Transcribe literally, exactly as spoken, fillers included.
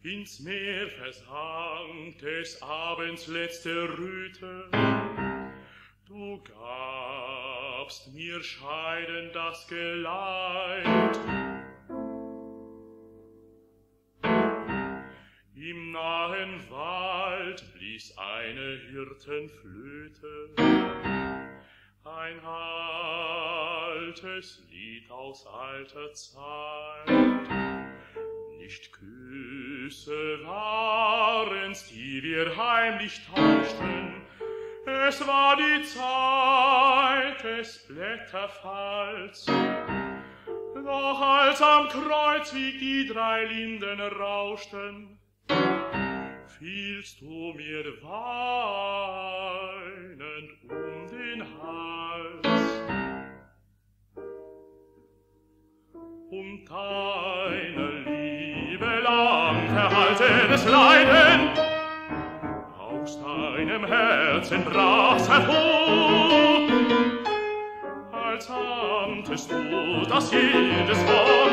ins Meer versank des Abends letzte Röte. Du gabst mir scheiden das Geleit. Im nahen Wald blies eine Hirtenflöte, ein altes Lied aus alter Zeit. Nicht Küsse waren's, die wir heimlich tauschten, es war die Zeit des Blätterfalls. Doch als am Kreuzweg die drei Linden rauschten, fielst du mir weinend um den Hals. Um deine Liebe lang verhaltenes Leiden aus deinem Herzen brach's hervor, als ahntest du, dass jedes Wort